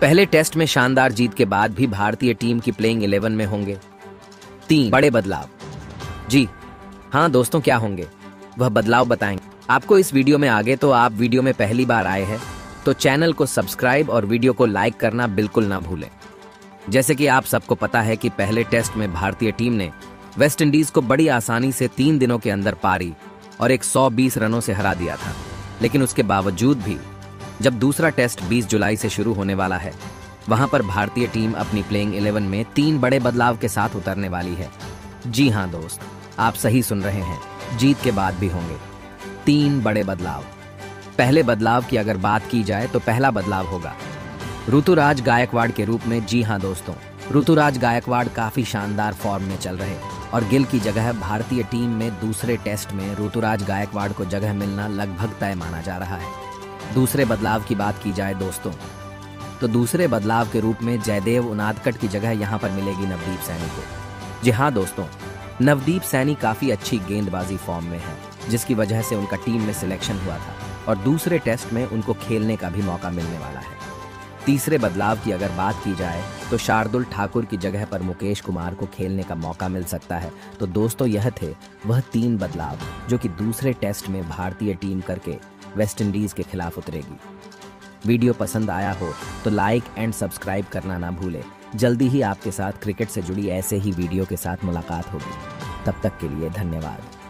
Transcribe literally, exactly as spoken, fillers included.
पहले टेस्ट में शानदार जीत के बाद भी भारतीय टीम की प्लेइंग इलेवन में होंगे तीन बड़े बदलाव। जी हाँ दोस्तों, क्या होंगे वह बदलाव बताएंगे आपको इस वीडियो में। आगे तो आप वीडियो में पहली बार आए हैं तो चैनल को सब्सक्राइब और वीडियो को लाइक करना बिल्कुल ना भूलें। जैसे कि आप सबको पता है कि पहले टेस्ट में भारतीय टीम ने वेस्ट इंडीज को बड़ी आसानी से तीन दिनों के अंदर पारी और एक सौ बीस रनों से हरा दिया था। लेकिन उसके बावजूद भी जब दूसरा टेस्ट बीस जुलाई से शुरू होने वाला है, वहां पर भारतीय टीम अपनी प्लेइंग इलेवन में तीन बड़े बदलाव के साथ उतरने वाली है। जी हाँ दोस्त, आप सही सुन रहे हैं, जीत के बाद भी होंगे तीन बड़े बदलाव। पहले बदलाव की अगर बात की जाए तो पहला बदलाव होगा ऋतुराज गायकवाड़ के रूप में। जी हाँ दोस्तों, ऋतुराज गायकवाड़ काफी शानदार फॉर्म में चल रहे और गिल की जगह भारतीय टीम में दूसरे टेस्ट में ऋतुराज गायकवाड़ को जगह मिलना लगभग तय माना जा रहा है। दूसरे बदलाव की बात की जाए दोस्तों, तो दूसरे बदलाव के रूप में जयदेव उनादकट की जगह यहां पर मिलेगी नवदीप सैनी को। जी हाँ दोस्तों, नवदीप सैनी काफी अच्छी गेंदबाजी फॉर्म में है, जिसकी वजह से उनका टीम में सिलेक्शन हुआ था और दूसरे टेस्ट में उनको खेलने का भी मौका मिलने वाला है। तीसरे बदलाव की अगर बात की जाए तो शार्दुल ठाकुर की जगह पर मुकेश कुमार को खेलने का मौका मिल सकता है। तो दोस्तों, यह थे वह तीन बदलाव जो कि दूसरे टेस्ट में भारतीय टीम करके वेस्ट इंडीज के खिलाफ उतरेगी। वीडियो पसंद आया हो तो लाइक एंड सब्सक्राइब करना ना भूलें। जल्दी ही आपके साथ क्रिकेट से जुड़ी ऐसे ही वीडियो के साथ मुलाकात होगी। तब तक के लिए धन्यवाद।